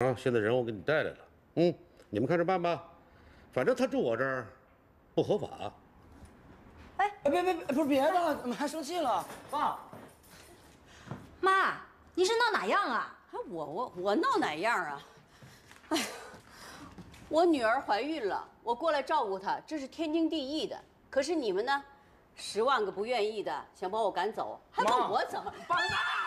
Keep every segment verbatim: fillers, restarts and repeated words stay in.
啊，现在人我给你带来了，嗯，你们看着办吧。反正他住我这儿不合法。 哎，别别别，不是别的，怎么还生气了？爸， 妈，你是闹哪样啊？ 哎，我我我闹哪样啊？哎，我女儿怀孕了，我过来照顾她，这是天经地义的。可是你们呢，十万个不愿意的，想把我赶走，还问我怎么？爸，快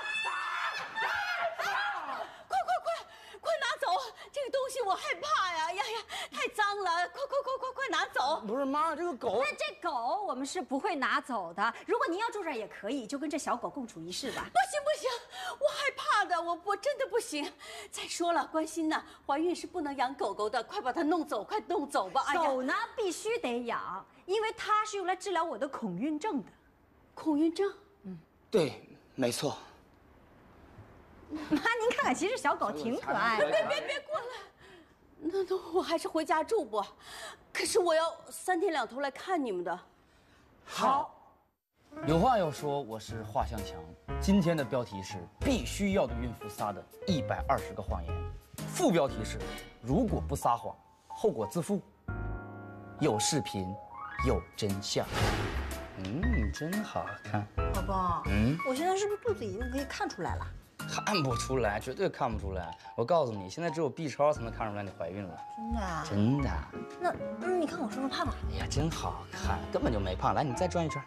快快快拿走！这个东西我害怕呀！呀呀，太脏了！快快快快快拿走！ 不是妈，这个狗…… 那这狗我们是不会拿走的。如果您要住这儿也可以，就跟这小狗共处一室吧。 不行不行，我害怕的，我我真的不行。再说了，关心呐，怀孕是不能养狗狗的，快把它弄走，快弄走吧！哎呀， 狗呢必须得养，因为它是用来治疗我的恐孕症的。 恐孕症？ 嗯，对，没错。 妈，您看看，其实小狗挺可爱的。 别别别过来！那那我还是回家住不？可是我要三天两头来看你们的。 好。有话要说，我是华向强。今天的标题是必须要对孕妇撒的一百二十个谎言，副标题是如果不撒谎，后果自负。有视频，有真相。嗯，真好看。 宝宝， 嗯， 我现在是不是肚子已经可以看出来了？ 看不出来，绝对看不出来。我告诉你，现在只有 B 超才能看出来你怀孕了。 真的啊？ 真的。 那嗯，你看我是不是胖了？ 哎呀，真好看，根本就没胖。来，你再转一转。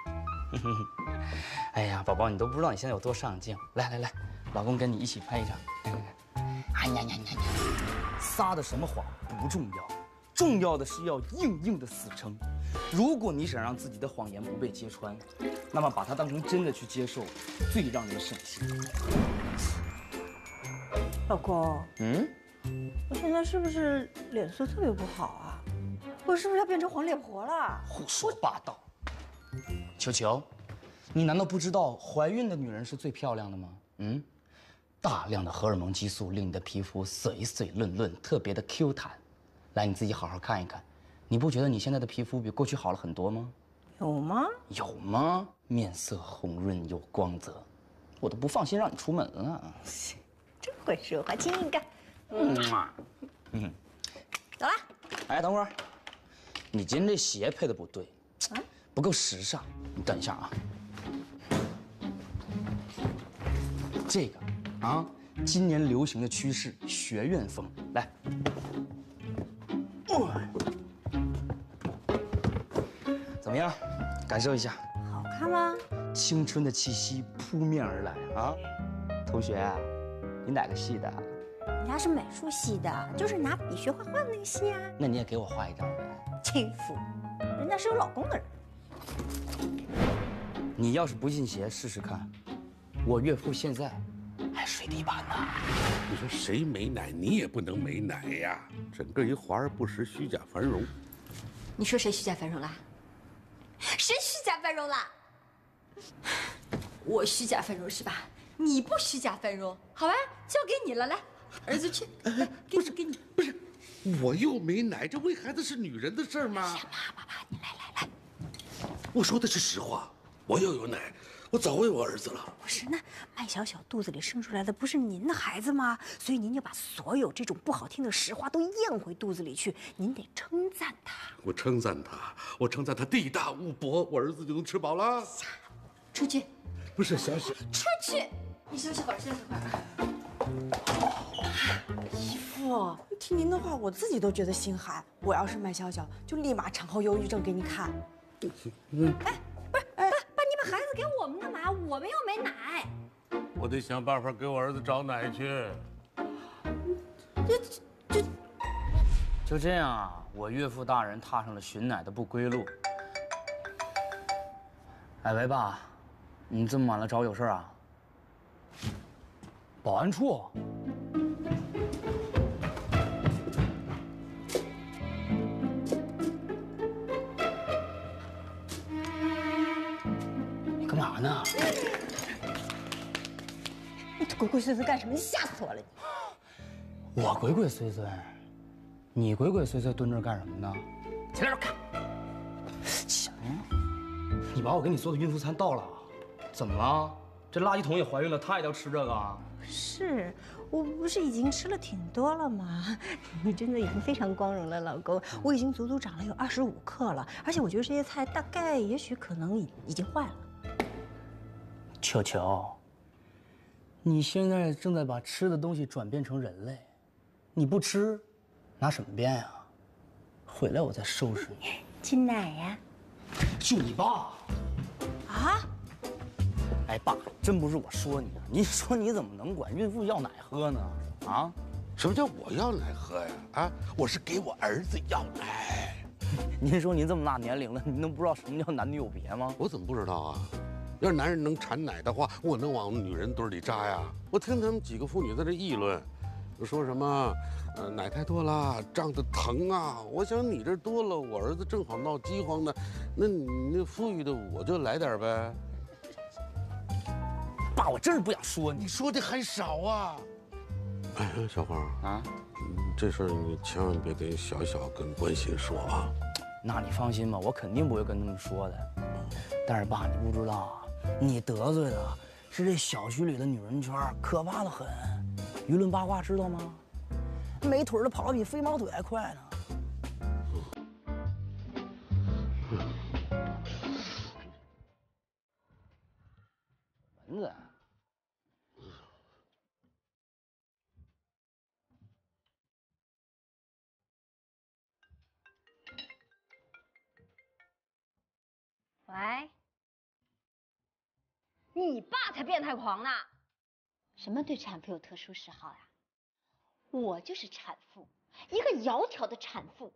哎呀，宝宝，你都不知道你现在有多上镜。来来来，老公跟你一起拍一张。看看看。哎呀呀呀呀！撒的什么谎不重要，重要的是要硬硬的死撑。如果你想让自己的谎言不被揭穿，那么把它当成真的去接受，最让人省心。 老公， 嗯， 我现在是不是脸色特别不好啊？我是不是要变成黄脸婆了？ 胡说八道！球球，你难道不知道怀孕的女人是最漂亮的吗？嗯，大量的荷尔蒙激素令你的皮肤水水润润，特别的 Q 弹。来，你自己好好看一看，你不觉得你现在的皮肤比过去好了很多吗？ 有吗？ 有吗？面色红润有光泽，我都不放心让你出门了。 真会说话，亲一个。 嗯嗯， 走了。 哎，等会儿，你今天这鞋配的不对，啊，不够时尚。你等一下啊，这个啊，今年流行的趋势，学院风，来。哦，怎么样？感受一下。 好看吗？ 青春的气息扑面而来啊！同学，你哪个系的？ 人家是美术系的，就是拿笔学画画的那个系啊。 那你也给我画一张呗。 欺负，人家是有老公的人。 你要是不信邪，试试看。我岳父现在还睡地板呢。 你说谁没奶，你也不能没奶呀！整个一华而不实，虚假繁荣。 你说谁虚假繁荣啦？谁虚假繁荣啦？我虚假繁荣是吧？你不虚假繁荣，好吧，交给你了，来，儿子去，来，给你，给你， 不是，我又没奶，这喂孩子是女人的事儿吗？ 妈妈妈，你来来来， 我说的是实话，我要有奶，我早喂我儿子了。 不是，那麦小小肚子里生出来的不是您的孩子吗？所以您就把所有这种不好听的实话都咽回肚子里去，您得称赞他。 我称赞他，我称赞他地大物博，我儿子就能吃饱了。 出去。 不是小小， 出去。你休息会儿，休息会儿。 姨父，听您的话，我自己都觉得心寒。我要是麦小小，就立马产后忧郁症给你看。 嗯，哎，不是，爸，爸，你把孩子给我们干嘛？我们又没奶。 我得想办法给我儿子找奶去。 这这， 就这样啊，我岳父大人踏上了寻奶的不归路。哎喂，爸，你这么晚了找我有事啊？保安处。你干嘛呢？ 你鬼鬼祟祟干什么？你吓死我了！你我鬼鬼祟祟，你鬼鬼祟祟蹲这儿干什么呢？起来看。行，你把我给你做的孕妇餐倒了，怎么了？ 这垃圾桶也怀孕了，她也要吃这个啊？ 是，我不是已经吃了挺多了吗？你真的已经非常光荣了，老公。我已经足足长了有二十五克了，而且我觉得这些菜大概也许可能已已经坏了。 球球，你现在正在把吃的东西转变成人类，你不吃，拿什么变呀？回来我再收拾你。 亲奶呀！ 就你爸！ 啊？ 哎，爸，真不是我说你啊，你说你怎么能管孕妇要奶喝呢？啊？ 什么叫我要奶喝呀？啊，我是给我儿子要奶。 您说您这么大年龄了，您能不知道什么叫男女有别吗？ 我怎么不知道啊？要是男人能产奶的话，我能往女人堆里扎呀？我听他们几个妇女在这议论，说什么，呃，奶太多了，胀得疼啊。我想你这多了，我儿子正好闹饥荒呢，那你那富裕的我就来点呗。 爸，我真是不想说你。 你说的还少啊！哎呀，小花啊， 这事儿你千万别跟小小跟关心说啊。 那你放心吧，我肯定不会跟他们说的。但是爸，你不知道啊，你得罪的是这小区里的女人圈，可怕的很。舆论八卦知道吗？没腿的跑得比飞毛腿还快呢。蚊子。 喂，你爸才变态狂呢！ 什么对产妇有特殊嗜好呀？我就是产妇，一个窈窕的产妇。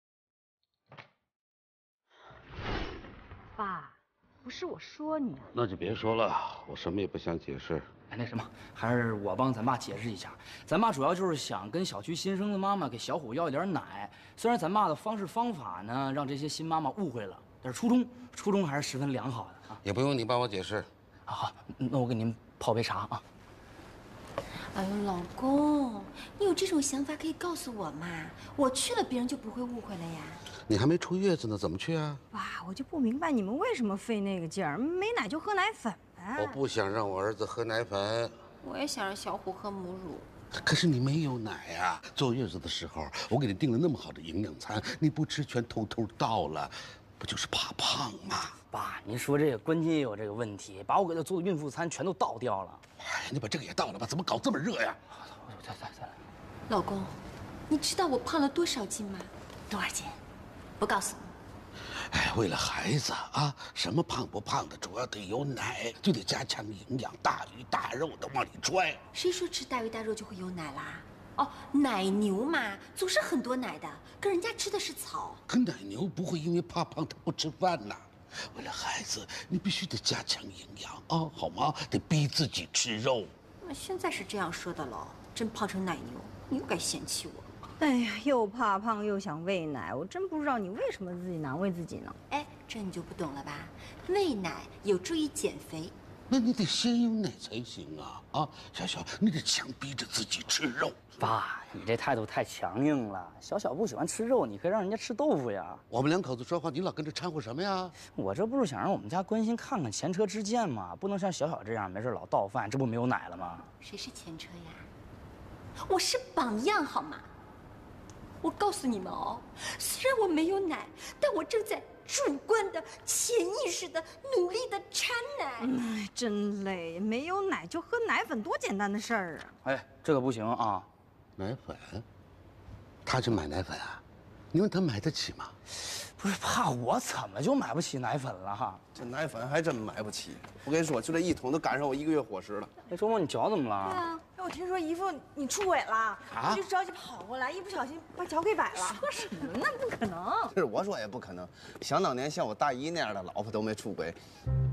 爸，不是我说你啊。 那就别说了，我什么也不想解释。 哎，那什么，还是我帮咱爸解释一下。咱爸主要就是想跟小区新生的妈妈给小虎要一点奶。虽然咱爸的方式方法呢，让这些新妈妈误会了，但是初衷初衷还是十分良好的啊。 也不用你帮我解释。 好，那我给您泡杯茶啊。 哎呦，老公，你有这种想法可以告诉我嘛？我去了，别人就不会误会了呀。 你还没出月子呢，怎么去啊？ 爸，我就不明白你们为什么费那个劲儿，没奶就喝奶粉呗。 我不想让我儿子喝奶粉。 我也想让小虎喝母乳。 可是你没有奶呀！坐月子的时候，我给你订了那么好的营养餐，你不吃全偷偷倒了，不就是怕胖吗？ 爸，您说这个关键也有这个问题，把我给他做的孕妇餐全都倒掉了。 哎呀，你把这个也倒了吧？怎么搞这么热呀？ 再再再来。 老公，你知道我胖了多少斤吗？多少斤？不告诉你。 哎，为了孩子啊，什么胖不胖的，主要得有奶，就得加强营养，大鱼大肉的往里揣。 谁说吃大鱼大肉就会有奶啦？哦，奶牛嘛，总是很多奶的，可人家吃的是草。 可奶牛不会因为怕胖它不吃饭呐。为了孩子，你必须得加强营养啊，好吗？得逼自己吃肉。 那现在是这样说的了，真胖成奶牛，你又该嫌弃我。 哎呀，又怕胖又想喂奶，我真不知道你为什么自己难为自己呢？ 哎，这你就不懂了吧？喂奶有助于减肥。 那你得先有奶才行啊！啊，小小，你得强逼着自己吃肉。 爸，你这态度太强硬了。小小不喜欢吃肉，你可以让人家吃豆腐呀。 我们两口子说话，你老跟着掺和什么呀？ 我这不是想让我们家关心看看前车之鉴吗？不能像小小这样没事老倒饭，这不没有奶了吗？ 谁是前车呀？我是榜样，好吗？我告诉你们哦，虽然我没有奶，但我正在主观的、潜意识的努力的产奶。 哎，真累，没有奶就喝奶粉，多简单的事儿啊！ 哎，这个不行啊！ 奶粉，他去买奶粉啊？你问他买得起吗？ 不是，怕我怎么就买不起奶粉了哈？ 这奶粉还真买不起。我跟你说，就这一桶都赶上我一个月伙食了。 哎，周末你脚怎么了？ 对啊，哎，我听说姨父你出轨了，我就着急跑过来，一不小心把脚给崴了。 说什么呢？不可能！ 这是我说也不可能，想当年像我大姨那样的老婆都没出轨。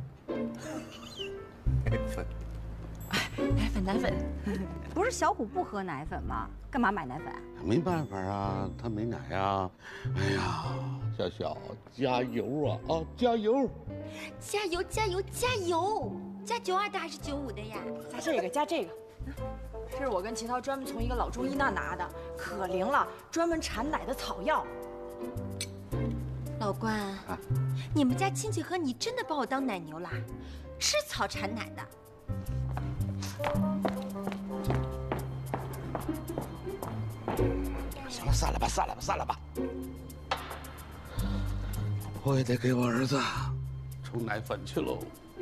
奶粉， 奶粉奶粉，不是小虎不喝奶粉吗？干嘛买奶粉啊？ 没办法啊，他没奶啊。哎呀，小小加油啊啊，加油！ 加油加油加油！加九二的还是九五的呀？ 加这个，加这个。这是我跟秦涛专门从一个老中医那拿的，可灵了，专门产奶的草药。 老关，啊、你们家亲戚和你真的把我当奶牛啦？吃草产奶的？ 了，散了吧，散了吧，散了吧。我也得给我儿子冲奶粉去喽。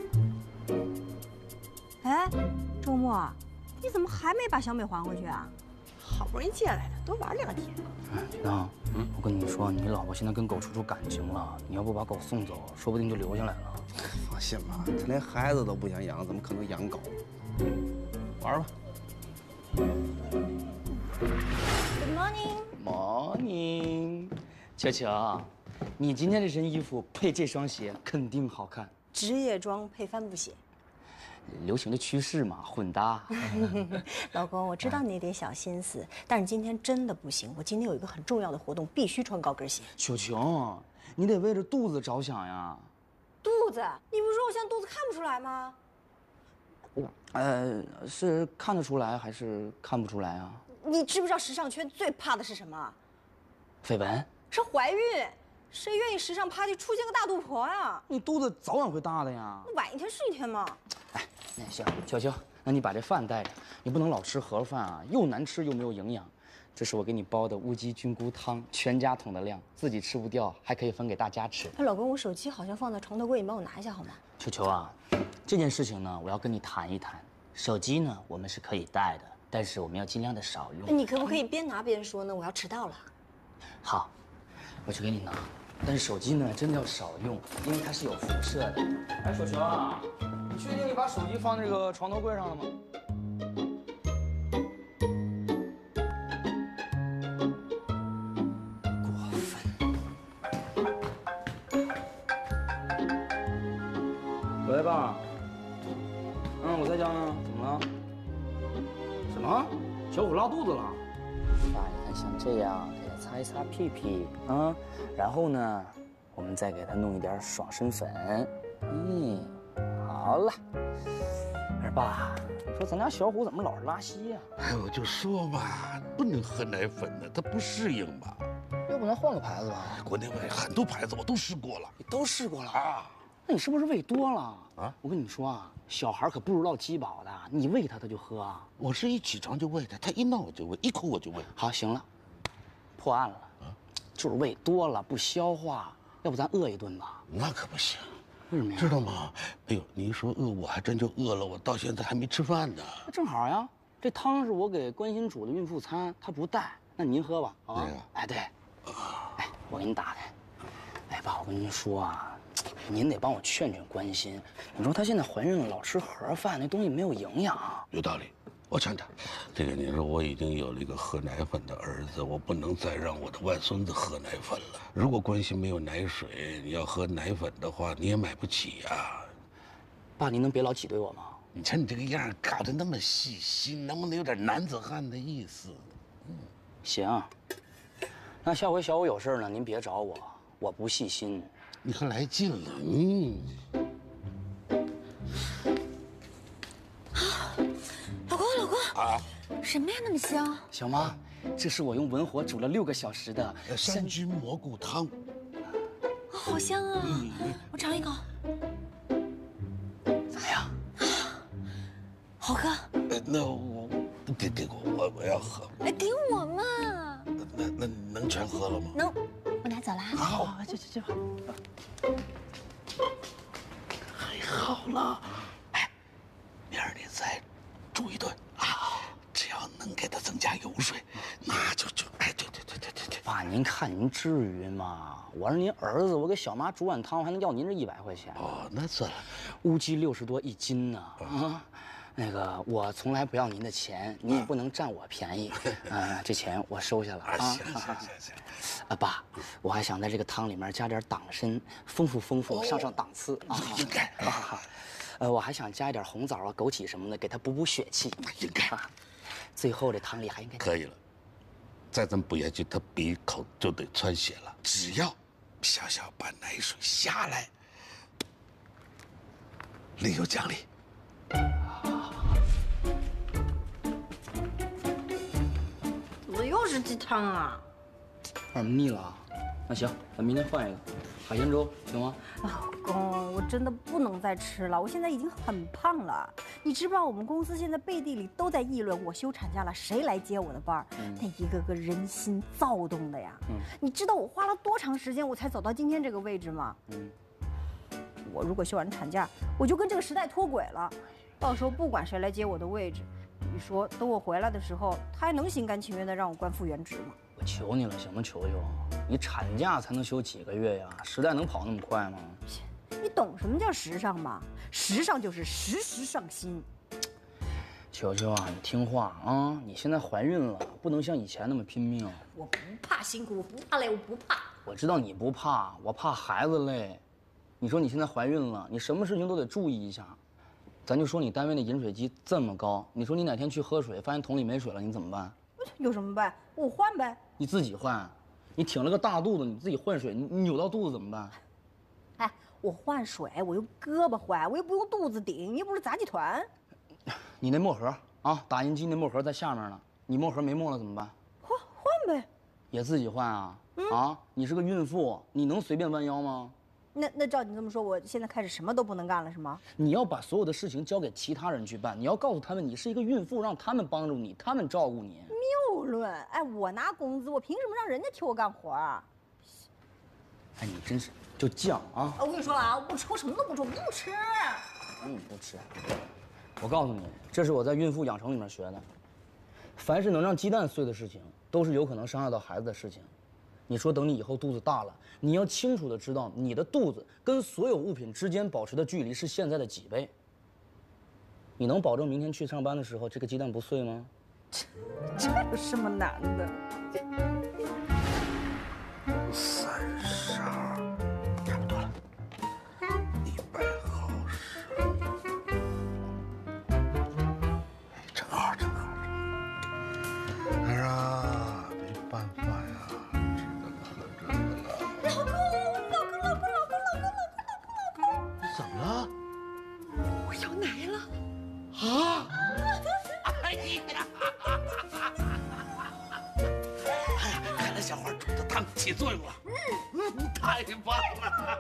哎，周末，你怎么还没把小美还回去啊？ 好不容易借来的，多玩两天。 哎，铁蛋，嗯，我跟你说，你老婆现在跟狗处出感情了，你要不把狗送走，说不定就留下来了。 放心吧，他连孩子都不想养，怎么可能养狗？玩吧。 Good morning。 Morning， 球球，你今天这身衣服配这双鞋肯定好看。 职业装配帆布鞋。 流行的趋势嘛，混搭。 老公，我知道你那点小心思，但是今天真的不行。我今天有一个很重要的活动，必须穿高跟鞋。 球球，你得为着肚子着想呀。 肚子？你不是说我现在肚子看不出来吗？ 呃，是看得出来还是看不出来啊？ 你知不知道时尚圈最怕的是什么？ 绯闻？ 是怀孕。谁愿意时尚 party 出现个大肚婆呀？ 你肚子早晚会大的呀。 晚一天是一天嘛。 哎，那行，球球，那你把这饭带着，你不能老吃盒饭啊，又难吃又没有营养。这是我给你煲的乌鸡菌菇汤，全家桶的量，自己吃不掉，还可以分给大家吃。 哎，老公，我手机好像放在床头柜，你帮我拿一下好吗？ 球球啊，这件事情呢，我要跟你谈一谈。手机呢，我们是可以带的，但是我们要尽量的少用。 你可不可以边拿边说呢？我要迟到了。 好，我去给你拿。但是手机呢，真的要少用，因为它是有辐射的。哎，小球啊，你确定你把手机放这个床头柜上了吗？过分。喂，爸。嗯，我在家呢。怎么了？什么？小虎拉肚子了？爸，你看像这样。擦一擦屁屁啊，然后呢，我们再给他弄一点爽身粉。嗯，好了。二爸，说咱家小虎怎么老是拉稀呀？ 哎，我就说嘛，不能喝奶粉的，他不适应吧？ 要不咱换个牌子吧？ 国内外很多牌子我都试过了。 你都试过了啊？那你是不是喂多了啊？ 我跟你说啊，小孩可不知道饥饱的，你喂他他就喝啊。 我是一起床就喂他，他一闹我就喂，一口我就喂。 好，行了。破案了，就是喂多了不消化，要不咱饿一顿吧？ 那可不行， 为什么呀？ 知道吗？哎呦，你一说饿，我还真就饿了，我到现在还没吃饭呢。 那正好呀，这汤是我给关心煮的孕妇餐，她不带，那您喝吧。啊， 对呀。 哎，对，哎，我给您打开。哎，爸，我跟您说啊，您得帮我劝劝关心。你说她现在怀孕了，老吃盒饭，那东西没有营养。 有道理。我劝他，这个你说我已经有了一个喝奶粉的儿子，我不能再让我的外孙子喝奶粉了。如果关系没有奶水，你要喝奶粉的话，你也买不起呀。 爸，您能别老挤兑我吗？ 你瞧你这个样，搞得那么细心，能不能有点男子汉的意思？ 嗯，行。那下回小虎有事呢，您别找我，我不细心。 你还来劲了，嗯。 老公，老公啊， 什么呀那么香？ 小妈，这是我用文火煮了六个小时的山菌蘑菇汤， 哦，好香啊！嗯、我尝一口， 怎么样？ 好喝。 呃，那我给给我，我我要喝。 哎，给我嘛。 那那能全喝了吗？ 能，我拿走了。 好， 去去去吧。 太好了，哎，明儿你再煮一顿啊，只要能给他增加油水，那就就哎，对对对对对对。 爸，您看您至于吗？我是您儿子，我给小妈煮碗汤，还能要您这一百块钱？ 哦，那算了， 乌鸡六十多一斤呢。啊，那个我从来不要您的钱，你也不能占我便宜。啊，这钱我收下了啊。 行行行行。 啊，爸，我还想在这个汤里面加点党参，丰富丰富，上上档次啊。 应该。 呃，我还想加一点红枣啊、枸杞什么的，给它补补血气。 应该。 最后这汤里还应该可以了，再这么补下去，他鼻口就得穿血了。只要小小把奶水下来，另有奖励。 怎么又是鸡汤啊？ 有点腻了。 那行，咱明天换一个海鲜粥，行吗？ 老公，我真的不能再吃了，我现在已经很胖了。你知不知道我们公司现在背地里都在议论我休产假了，谁来接我的班儿？ 嗯、 那一个个人心躁动的呀！ 嗯、 你知道我花了多长时间我才走到今天这个位置吗？嗯。我如果休完产假，我就跟这个时代脱轨了。到时候不管谁来接我的位置，你说等我回来的时候，他还能心甘情愿地让我关复原职吗？ 我求你了，行吗？求求，你产假才能休几个月呀？时代能跑那么快吗？ 你懂什么叫时尚吗？时尚就是时时上新。 球球啊，你听话啊！你现在怀孕了，不能像以前那么拼命。 我不怕辛苦，我不怕累，我不怕。 我知道你不怕，我怕孩子累。你说你现在怀孕了，你什么事情都得注意一下。咱就说你单位的饮水机这么高，你说你哪天去喝水，发现桶里没水了，你怎么办？ 有什么办？我换呗。 你自己换。你挺了个大肚子，你自己换水，你你扭到肚子怎么办？ 哎，我换水，我用胳膊换，我又不用肚子顶，你又不是杂技团。 你那墨盒啊，打印机那墨盒在下面呢，你墨盒没墨了怎么办？ 换换呗。 也自己换啊？嗯、啊，你是个孕妇，你能随便弯腰吗？ 那那照你这么说，我现在开始什么都不能干了是吗？ 你要把所有的事情交给其他人去办，你要告诉他们你是一个孕妇，让他们帮助你，他们照顾你。 谬论！哎，我拿工资，我凭什么让人家替我干活啊？ 哎，你真是就犟啊！ 我跟你说了啊，我不吃，我什么都不吃，我不吃。 嗯，不吃。我告诉你，这是我在孕妇养成里面学的。凡是能让鸡蛋碎的事情，都是有可能伤害到孩子的事情。你说等你以后肚子大了，你要清楚的知道你的肚子跟所有物品之间保持的距离是现在的几倍。你能保证明天去上班的时候这个鸡蛋不碎吗？ 这这有什么难的？ 三十二，差不多了，一百毫升，正好正好正好。哎呀，没办法呀，只能喝这个了。 老公，老公，老公，老公，老公，老公，老公，老公， 怎么了？ 我要奶了！ 啊！哎呀！看来小花煮的汤起作用了。嗯嗯，太棒了！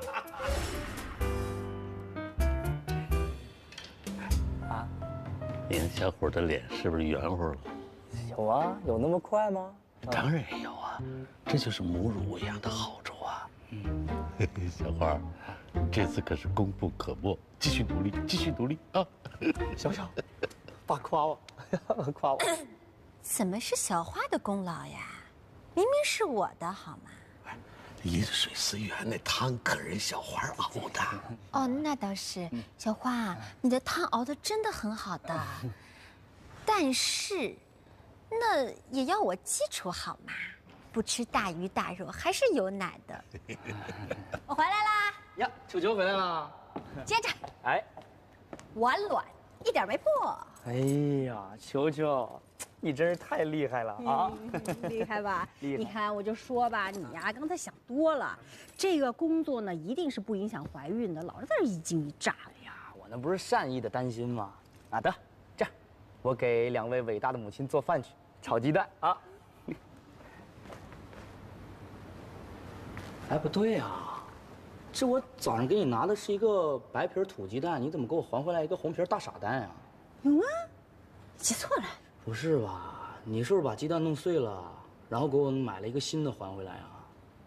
啊， 你看小虎的脸是不是圆乎了？ 有啊，有那么快吗？ 当然有啊，这就是母乳喂养的好处啊。嗯，小花，这次可是功不可没，继续努力，继续努力啊！ 小小，爸夸我，夸我。 怎么是小花的功劳呀？明明是我的好吗？ 饮水思源那汤可是小花熬的。 哦，那倒是。小花，你的汤熬的真的很好的，但是，那也要我基础好嘛。不吃大鱼大肉，还是有奶的。我回来啦！ 呀，球球回来了。 接着， 哎， 完卵，一点没破。 哎呀，球球，你真是太厉害了啊！ 嗯、厉害吧？ 厉害。 你看，我就说吧，你呀、啊，刚才想多了。这个工作呢，一定是不影响怀孕的，老是在这一惊一乍的呀。 我那不是善意的担心吗？啊，得，这样，我给两位伟大的母亲做饭去，炒鸡蛋啊。哎，不对呀，这我早上给你拿的是一个白皮土鸡蛋，你怎么给我还回来一个红皮大傻蛋呀？ 有吗？记错了。 不是吧？你是不是把鸡蛋弄碎了，然后给我买了一个新的还回来啊？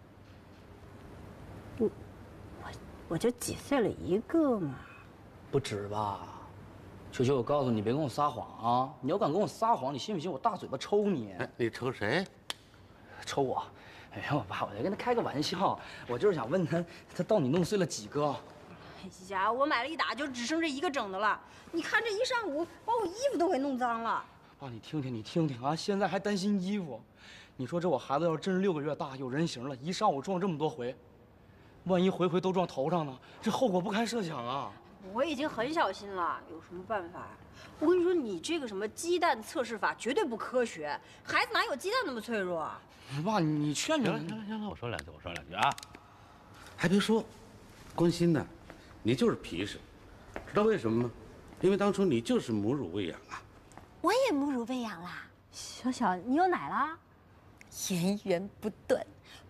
我我我就挤碎了一个嘛。 不止吧？球球，我告诉你，别跟我撒谎啊！你要敢跟我撒谎，你信不信我大嘴巴抽你？ 哎，你抽谁？ 抽我！哎呀，我爸，我在跟他开个玩笑，我就是想问他，他到底弄碎了几个？ 哎呀，我买了一打就只剩这一个整的了。你看这一上午，把我衣服都给弄脏了。 爸，你听听，你听听啊！现在还担心衣服，你说这我孩子要真是六个月大，有人形了，一上午撞这么多回，万一回回都撞头上呢？这后果不堪设想啊！ 我已经很小心了，有什么办法？我跟你说，你这个什么鸡蛋测试法绝对不科学，孩子哪有鸡蛋那么脆弱啊？ 爸，你劝劝。 行了行了行了，我说两句，我说两句啊。还别说，关心呢，你就是皮实，知道为什么吗？因为当初你就是母乳喂养啊。 我也母乳喂养啦。 小小，你有奶啦？ 源源不断，波涛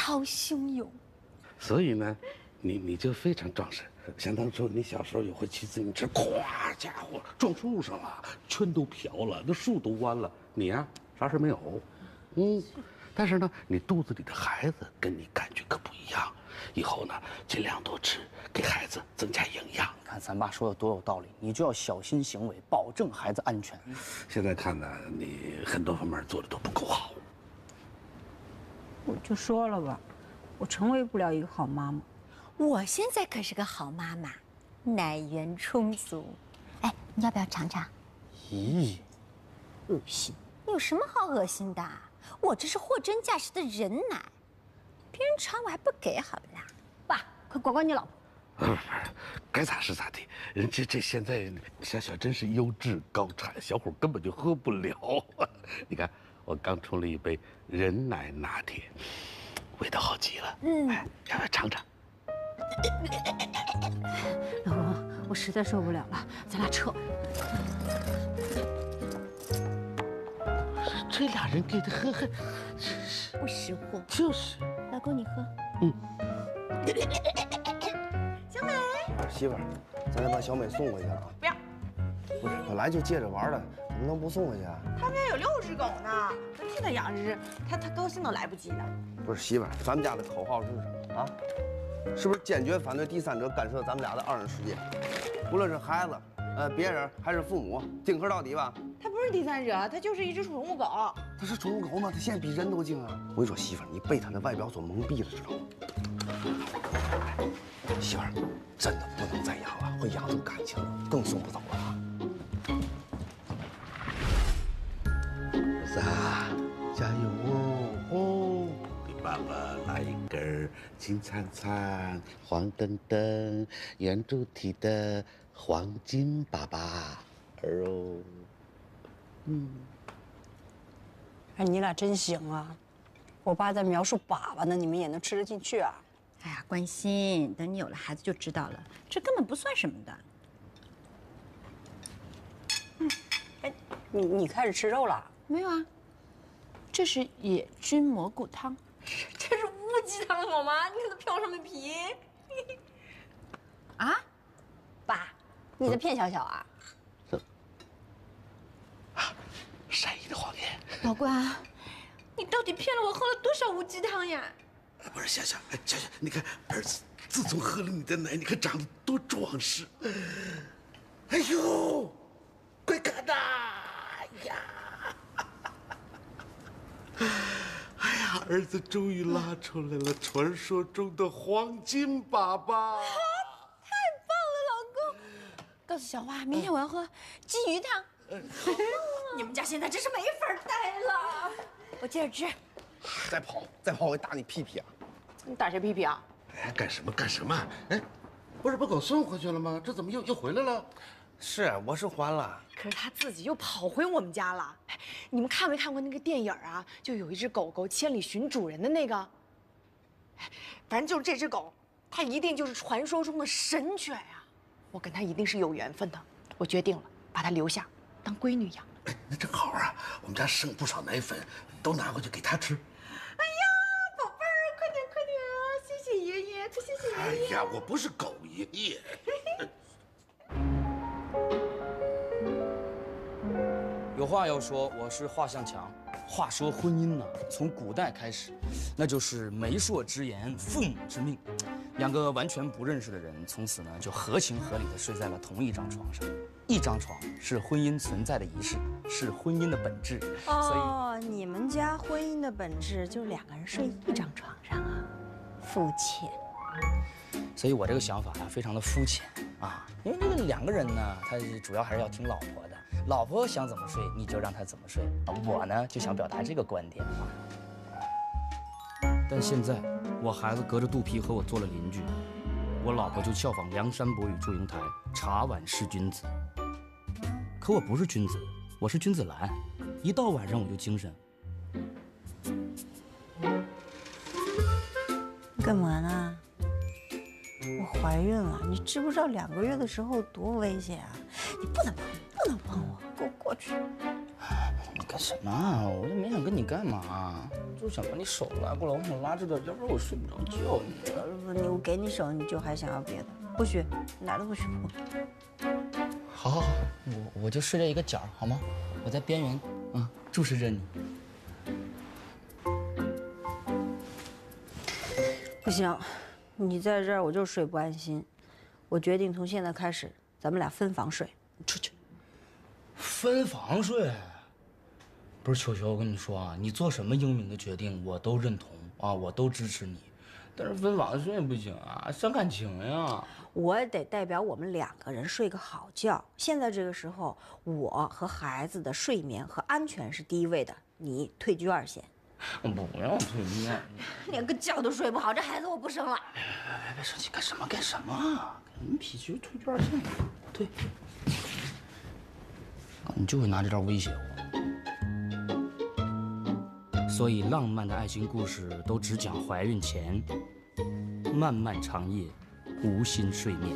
涛汹涌。 所以呢，你你就非常壮实。想当初你小时候也会骑自行车，咵家伙撞树上了，圈都瓢了，那树都弯了。你呀、啊，啥事没有。嗯，但是呢，你肚子里的孩子跟你感觉可不一样。以后呢，尽量多吃，给孩子增加营养。 看咱爸说的多有道理，你就要小心行为，保证孩子安全。 现在看呢，你很多方面做的都不够好。 我就说了吧，我成为不了一个好妈妈。 我现在可是个好妈妈，奶源充足。哎，你要不要尝尝？ 咦， 恶心！有什么好恶心的？我这是货真价实的人奶，别人尝我还不给，好不啦？ 爸，快管管你老婆。 呃，该咋是咋地。人这这现在小小真是优质高产，小虎根本就喝不了。你看，我刚冲了一杯人奶拿铁，味道好极了。嗯，哎，要不要尝尝？ 老公，我实在受不了了，咱俩撤。 这俩人给他喝，还不识货。 就是。 老公，你喝。 嗯。 小美， 媳妇儿，咱得把小美送回去了啊。 不要。 不是，本来就借着玩的，怎么能不送回去啊？ 他们家有六只狗呢，咱替他养只，他他高兴都来不及了。 不是媳妇儿，咱们家的口号是什么啊？是不是坚决反对第三者干涉咱们俩的二人世界？无论是孩子、呃别人还是父母，竞合到底吧。 他不是第三者，他就是一只宠物狗。 他是宠物狗吗？他现在比人都精啊！我跟你说，媳妇儿，你被他的外表所蒙蔽了，知道吗？媳妇儿，真的不能再养了，会养出感情了，更送不走了。 儿子啊，加油哦！哦，给爸爸来一根金灿灿、黄澄澄、圆柱体的黄金粑粑儿哦。嗯。 哎，你俩真行啊！我爸在描述粑粑呢，你们也能吃得进去啊？ 哎呀，关心，等你有了孩子就知道了，这根本不算什么的。 嗯，哎，你你开始吃肉了？ 没有啊，这是野菌蘑菇汤，这是乌鸡汤好吗？你看它飘上面皮。 啊，爸，你在骗小小啊？ 善意的谎言。 老关，你到底骗了我喝了多少乌鸡汤呀？ 不是小小，哎，小小，你看儿子自从喝了你的奶，你看长得多壮实。哎呦，快看呐！哎呀，哎呀，儿子终于拉出来了传说中的黄金粑粑。 太棒了，老公！告诉小花，明天我要喝鲫鱼汤。你们家现在真是没法待了。我接着吃。 再跑，再跑，我打你屁屁啊！ 你打谁屁屁啊？ 哎，干什么干什么？哎，不是把狗送回去了吗？这怎么又又回来了？ 是，我是还了。 可是他自己又跑回我们家了。哎，你们看没看过那个电影啊？就有一只狗狗千里寻主人的那个。哎，反正就是这只狗，它一定就是传说中的神犬呀！我跟它一定是有缘分的。我决定了，把它留下当闺女养。 哎，那正好啊，我们家剩不少奶粉，都拿回去给它吃。 哎呀，宝贝儿，快点快点啊！谢谢爷爷，谢谢爷爷。 哎呀，我不是狗爷爷。 有话要说，我是华向强。话说婚姻呢，从古代开始，那就是媒妁之言，父母之命。两个完全不认识的人，从此呢就合情合理的睡在了同一张床上。一张床是婚姻存在的仪式，是婚姻的本质。 哦，你们家婚姻的本质就是两个人睡一张床上啊，肤浅。 所以我这个想法呀，非常的肤浅啊，因为这个两个人呢，他主要还是要听老婆的，老婆想怎么睡你就让她怎么睡。我呢就想表达这个观点啊。但现在我孩子隔着肚皮和我做了邻居，我老婆就效仿梁山伯与祝英台，茶碗识君子。可我不是君子，我是君子兰，一到晚上我就精神。 干嘛呢？我怀孕了，你知不知道两个月的时候多危险啊？你不能碰，不能碰我，给我过去。 干什么啊？我都没想跟你干嘛，就想把你手拉过来，我想拉着点，要不然我睡不着觉。 不是你，我给你手，你就还想要别的？不许，哪儿都不许碰。 好，好，好，我我就睡在一个角，好吗？我在边缘，啊，注视着你。 不行，你在这儿我就睡不安心。我决定从现在开始，咱们俩分房睡。 出去。分房睡？不是球球，我跟你说啊，你做什么英明的决定，我都认同啊，我都支持你。但是分房睡不行啊，伤感情呀。 我得代表我们两个人睡个好觉。现在这个时候，我和孩子的睡眠和安全是第一位的，你退居二线。 我不要退居二线， 连个觉都睡不好，这孩子我不生了。 别别别别生气，干什么干什么？干什么脾气？退居二线，退。你就会拿这招威胁我。所以浪漫的爱情故事都只讲怀孕前，漫漫长夜，无心睡眠。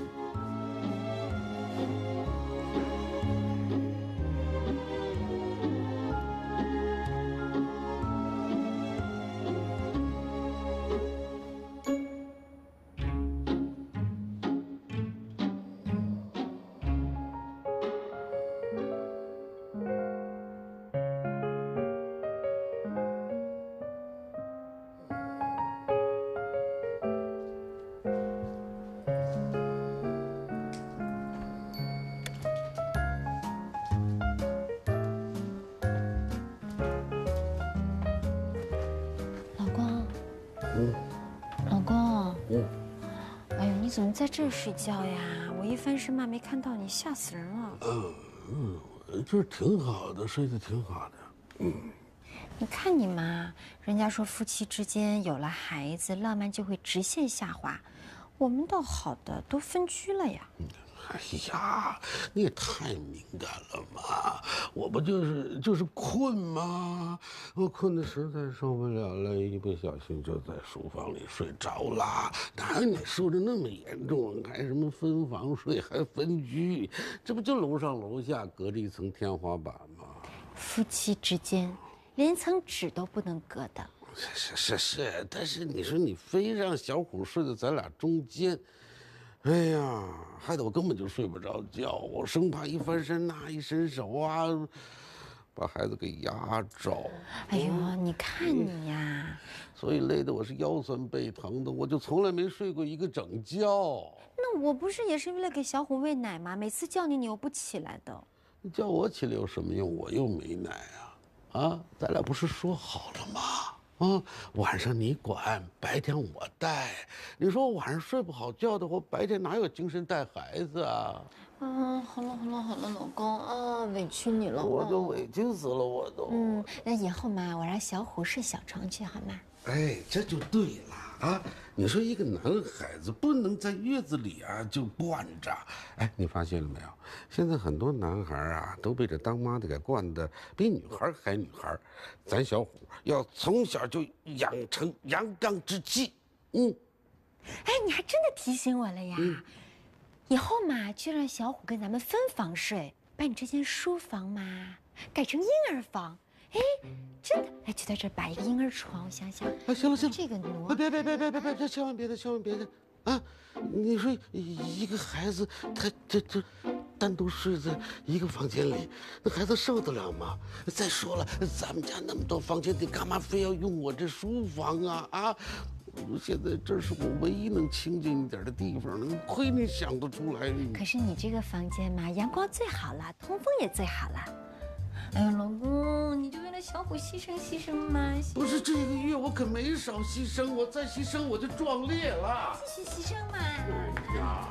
怎么在这儿睡觉呀？我一翻身嘛，没看到你，吓死人了。 嗯嗯，这挺好的，睡得挺好的。嗯， 你看你嘛，人家说夫妻之间有了孩子，浪漫就会直线下滑。我们倒好的，都分居了呀。 哎呀，你也太敏感了嘛！我不就是就是困吗？我困得实在受不了了，一不小心就在书房里睡着了。哪有你说的那么严重？还什么分房睡，还分居？这不就楼上楼下隔着一层天花板吗？ 夫妻之间连层纸都不能隔的。 是是是，但是你说你非让小虎睡在咱俩中间。哎呀，害得我根本就睡不着觉，我生怕一翻身呐、啊，一伸手啊，把孩子给压着。 哎呦，你看你呀， 所以累得我是腰酸背疼的，我就从来没睡过一个整觉。 那我不是也是为了给小虎喂奶吗？每次叫你你又不起来的。 你叫我起来有什么用？我又没奶啊！啊，咱俩不是说好了吗？啊，晚上你管，白天我带。你说我晚上睡不好觉的，我白天哪有精神带孩子啊？ 嗯，好了好了好了，老公啊，委屈你了。 我都委屈死了，我都。 嗯，那以后嘛，我让小虎睡小床去好吗？ 哎，这就对了啊！你说一个男孩子不能在月子里啊就惯着。哎，你发现了没有？现在很多男孩啊都被这当妈的给惯的比女孩还女孩。咱小虎要从小就养成阳刚之气。嗯。 哎，你还真的提醒我了呀！嗯、以后嘛，就让小虎跟咱们分房睡，把你这间书房嘛改成婴儿房。哎，真的，哎，就在这摆一个婴儿床，我想想。 哎，行了行了， 这个挪， 别别别别别别别，千万别的，千万别的，啊！你说一个孩子，他这这单独睡在一个房间里，那孩子受得了吗？再说了，咱们家那么多房间，你干嘛非要用我这书房啊？啊！现在这是我唯一能清静一点的地方了，亏你想得出来。 可是你这个房间嘛，阳光最好了，通风也最好了。哎呀，老公，你就为了小虎牺牲牺牲嘛！ 不是这个月我可没少牺牲，我再牺牲我就壮烈了。 继续牺牲嘛！ 哎呀，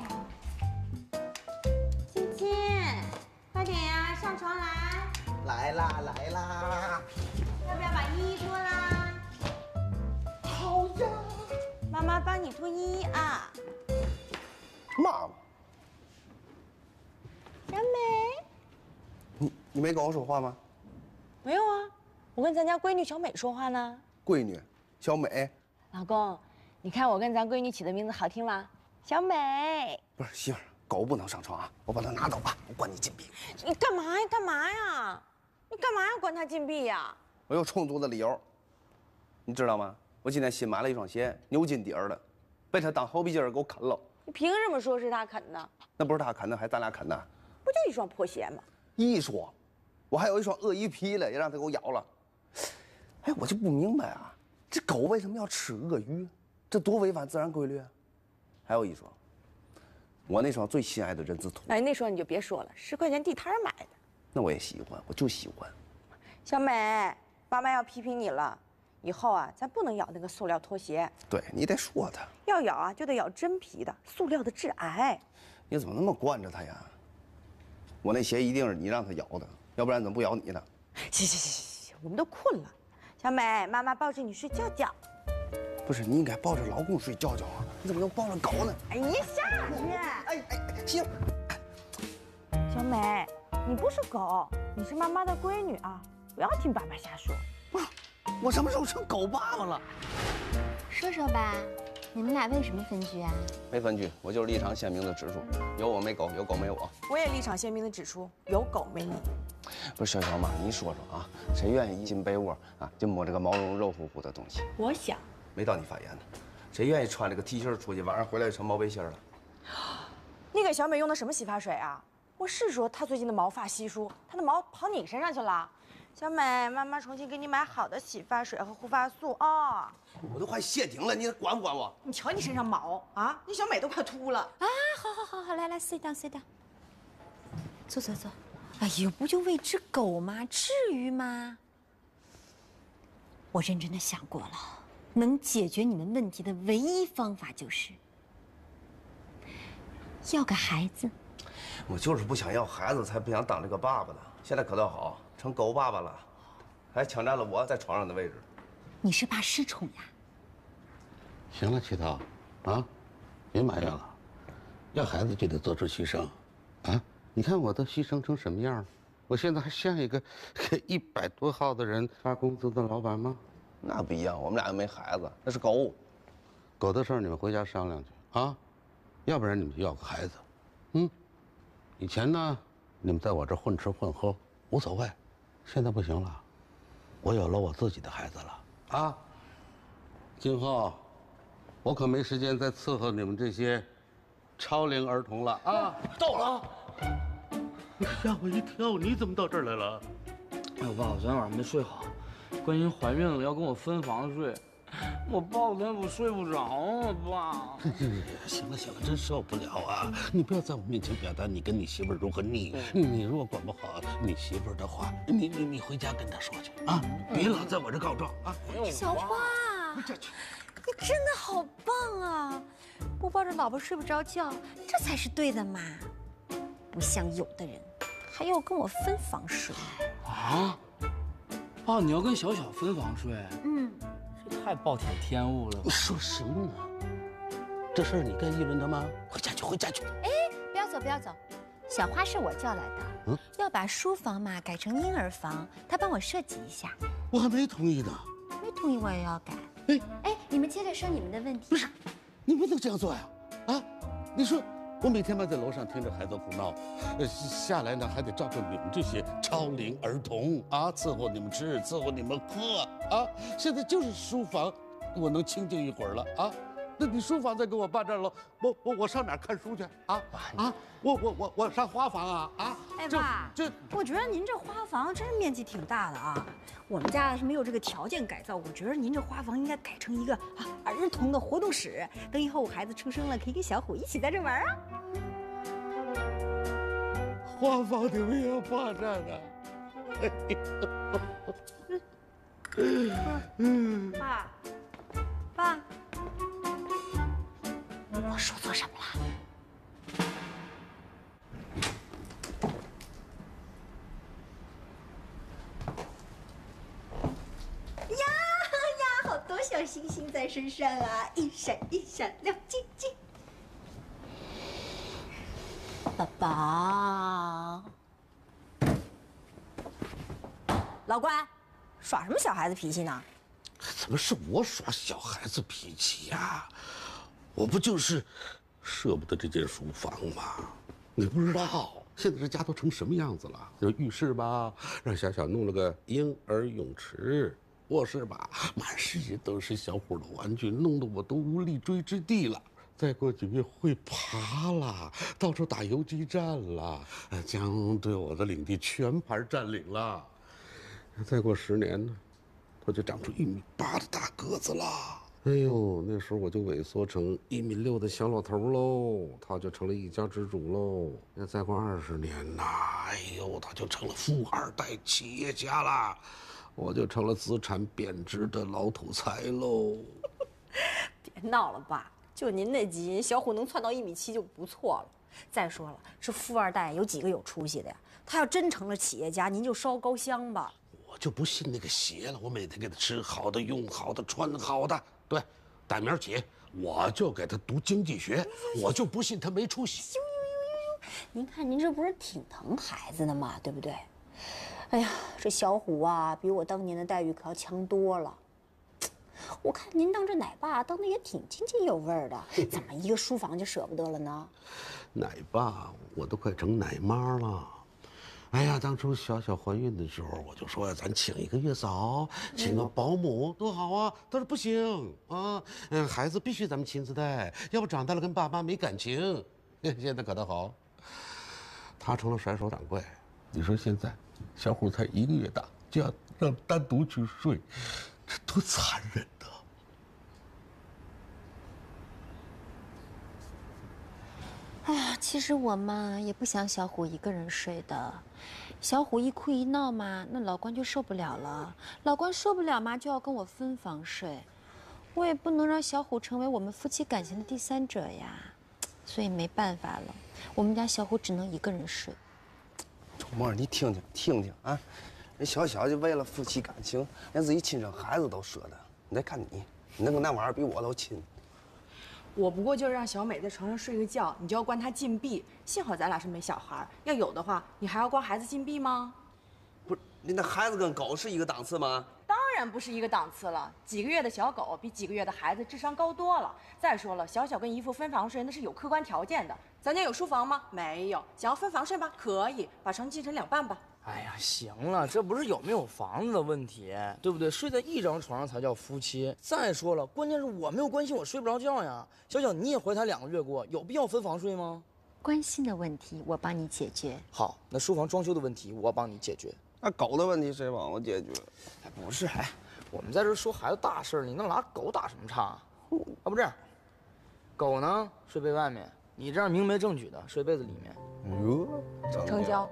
亲亲，快点呀，上床来！ 来啦来啦！ 要不要把衣衣脱啦？ 好呀， 妈妈帮你脱衣衣啊。 妈妈， 小美。 你你没跟我说话吗？ 没有啊，我跟咱家闺女小美说话呢。 闺女，小美。 老公，你看我跟咱闺女起的名字好听吗？小美。 不是媳妇儿，狗不能上床啊！我把它拿走吧，我关你禁闭。 你干嘛呀？干嘛呀？ 你干嘛要关他禁闭呀？ 我有充足的理由。你知道吗？我今天新买了一双鞋，牛筋底儿的，被他当后鼻筋儿给我啃了。 你凭什么说是他啃的？ 那不是他啃的，还咱俩啃的？ 不就一双破鞋吗？ 一说，我还有一双鳄鱼皮的，也让他给我咬了。哎，我就不明白啊，这狗为什么要吃鳄鱼？这多违反自然规律啊！还有一双，我那双最心爱的人字拖。 哎，那双你就别说了，十块钱地摊买的。 那我也喜欢，我就喜欢。 小美，妈妈要批评你了，以后啊，咱不能咬那个塑料拖鞋。 对你得说他， 要咬啊，就得咬真皮的，塑料的致癌。 你怎么那么惯着他呀？我那鞋一定是你让他咬的，要不然怎么不咬你呢？ 行行行行行，我们都困了。小美，妈妈抱着你睡觉觉。 不是，你应该抱着老公睡觉觉啊！你怎么能抱着狗呢？ 哎，你下去！ 哎哎，行。 小美，你不是狗，你是妈妈的闺女啊，不要听爸爸瞎说。 不是，我什么时候成狗爸爸了？ 说说吧，你们俩为什么分居啊？ 没分居，我就是立场鲜明的指出，有我没狗，有狗没我。 我也立场鲜明的指出，有狗没你。 不是小小妈，你说说啊，谁愿意一进被窝啊就摸这个毛茸肉乎乎的东西？ 我想。 没到你发言呢，谁愿意穿这个 T 恤出去，晚上回来成毛背心了？ 你给小美用的什么洗发水啊？我是说她最近的毛发稀疏，她的毛跑你身上去了。小美，妈妈重新给你买好的洗发水和护发素啊！ 我都快谢顶了，你管不管我？ 你瞧你身上毛啊，你小美都快秃了啊！好好好好，来来，sit down sit down，坐坐坐。哎呦，不就喂只狗吗？至于吗？我认真的想过了。能解决你们问题的唯一方法就是要个孩子。 我就是不想要孩子，才不想当这个爸爸的。现在可倒好，成狗爸爸了，还抢占了我在床上的位置。 你是怕失宠呀？ 行了，七涛，啊，别埋怨了，要孩子就得做出牺牲，啊，你看我都牺牲成什么样了？我现在还像一个给一百多号的人发工资的老板吗？ 那不一样，我们俩又没孩子，那是狗。 狗的事儿你们回家商量去啊，要不然你们就要个孩子。嗯，以前呢，你们在我这混吃混喝无所谓，现在不行了，我有了我自己的孩子了啊。今后，我可没时间再伺候你们这些超龄儿童了啊！ 到了， 吓我一跳，你怎么到这儿来了？ 哎，我爸，我昨天晚上没睡好。关心怀孕了要跟我分房睡，我抱着她我睡不着啊，爸。 行了行了，真受不了啊！你不要在我面前表达你跟你媳妇儿如何腻。你如果管不好你媳妇儿的话，你你你回家跟她说去啊，别老在我这告状啊！ 小花，你真的好棒啊！不抱着老婆睡不着觉，这才是对的嘛。不像有的人，还要跟我分房睡啊。爸，你要跟小小分房睡？ 嗯， 这太暴殄天物了。 你说什么呢？这事儿你该议论的吗？回家去，回家去。 哎，不要走，不要走，小花是我叫来的。嗯，要把书房嘛改成婴儿房，她帮我设计一下。 我还没同意呢。 没同意我也要改。哎哎，你们接着说你们的问题。 不是，你不能这样做呀！啊，你说。我每天嘛在楼上听着孩子哭闹，呃，下来呢还得照顾你们这些超龄儿童啊，伺候你们吃，伺候你们喝啊。现在就是书房，我能清静一会儿了啊。那你书房再给我霸占了，我我我上哪儿看书去啊？啊，我我我我上花房啊啊！ 哎爸，这我觉得您这花房真是面积挺大的啊。我们家是没有这个条件改造，我觉得您这花房应该改成一个啊儿童的活动室，等以后我孩子出生了，可以跟小虎一起在这玩啊。 花房你们也要霸占啊？ 嗯，爸，爸。 我说错什么了？ 呀呀，好多小星星在身上啊，一闪一闪亮晶晶。宝宝， 老乖，耍什么小孩子脾气呢？ 怎么是我耍小孩子脾气呀？我不就是舍不得这间书房吗？你不知道， 现在这家都成什么样子了？就浴室吧，让小小弄了个婴儿泳池；卧室吧，满世界都是小虎的玩具，弄得我都无立锥之地了。再过几个月会爬了，到处打游击战了，将对我的领地全盘占领了。再过十年呢，他就长出一米八的大个子了。哎呦，那时候我就萎缩成一米六的小老头喽，他就成了一家之主喽。那再过二十年呐，哎呦，他就成了富二代企业家啦，我就成了资产贬值的老土财喽。 别闹了爸，就您那基因，小虎能窜到一米七就不错了。再说了，这富二代有几个有出息的呀？他要真成了企业家，您就烧高香吧。 我就不信那个邪了，我每天给他吃好的、用好的、穿好的。对，打明儿起，我就给他读经济学，我就不信他没出息。 您看您这不是挺疼孩子的吗？对不对？哎呀，这小虎啊，比我当年的待遇可要强多了。我看您当这奶爸当的也挺津津有味的，怎么一个书房就舍不得了呢？ 奶爸，我都快成奶妈了。哎呀，当初小小怀孕的时候，我就说咱请一个月嫂，请个保姆多好啊。他说不行啊，嗯，孩子必须咱们亲自带，要不长大了跟爸妈没感情。现在可倒好，他成了甩手掌柜。你说现在小虎才一个月大，就要让单独去睡，这多残忍呐！ 哎呀，其实我嘛也不想小虎一个人睡的，小虎一哭一闹嘛，那老关就受不了了，老关受不了嘛就要跟我分房睡，我也不能让小虎成为我们夫妻感情的第三者呀，所以没办法了，我们家小虎只能一个人睡。 周末你听听听听啊，人小小就为了夫妻感情，连自己亲生孩子都舍得，你再看你，你那个那玩意儿比我都亲。 我不过就是让小美在床上睡个觉，你就要关她禁闭。幸好咱俩是没小孩，要有的话，你还要关孩子禁闭吗？ 不是，你那孩子跟狗是一个档次吗？ 当然不是一个档次了。几个月的小狗比几个月的孩子智商高多了。再说了，小小跟姨父分房睡那是有客观条件的。咱家有书房吗？没有。想要分房睡吗？可以，把床进成两半吧。 哎呀，行了，这不是有没有房子的问题，对不对？睡在一张床上才叫夫妻。再说了，关键是我没有关心，我睡不着觉呀。小小，你也怀胎两个月过，有必要分房睡吗？ 关心的问题我帮你解决。 好，那书房装修的问题我帮你解决。 那狗的问题谁帮我解决？ 哎，不是，哎，我们在这说孩子大事儿，你那拿狗打什么岔啊？要不这样，狗呢睡被外面，你这样明媒正娶的睡被子里面。 哟， 成交。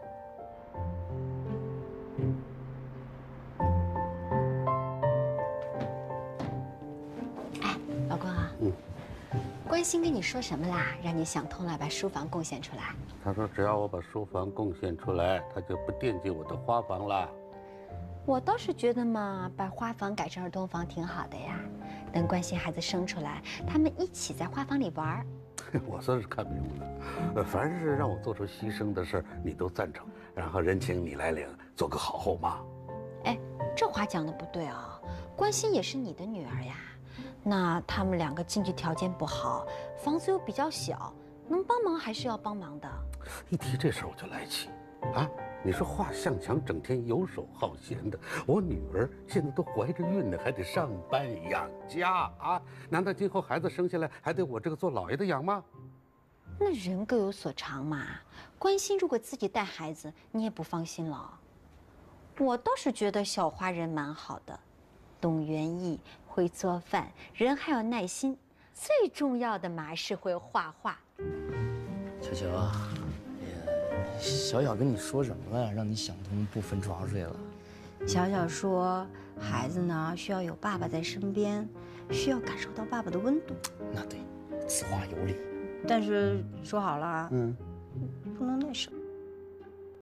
老公啊，嗯，关心跟你说什么啦？让你想通了，把书房贡献出来。 他说只要我把书房贡献出来，他就不惦记我的花房了。 我倒是觉得嘛，把花房改成儿童房挺好的呀。等关心孩子生出来，他们一起在花房里玩。 我算是看明白了，凡是让我做出牺牲的事，你都赞成，然后人情你来领，做个好后妈。 哎，这话讲的不对啊，关心也是你的女儿呀。那他们两个经济条件不好，房子又比较小，能帮忙还是要帮忙的。 一提这事儿我就来气，啊！你说华向强整天游手好闲的，我女儿现在都怀着孕呢，还得上班养家啊！难道今后孩子生下来还得我这个做老爷的养吗？ 那人各有所长嘛。关心如果自己带孩子，你也不放心了。我倒是觉得小花人蛮好的，懂园艺，会做饭，人还有耐心，最重要的嘛是会画画。 小乔啊，哎呀，小小跟你说什么了，让你想通不分床睡了？ 小小说，孩子呢需要有爸爸在身边，需要感受到爸爸的温度。 那对，此话有理。 但是说好了，嗯，不能那什么。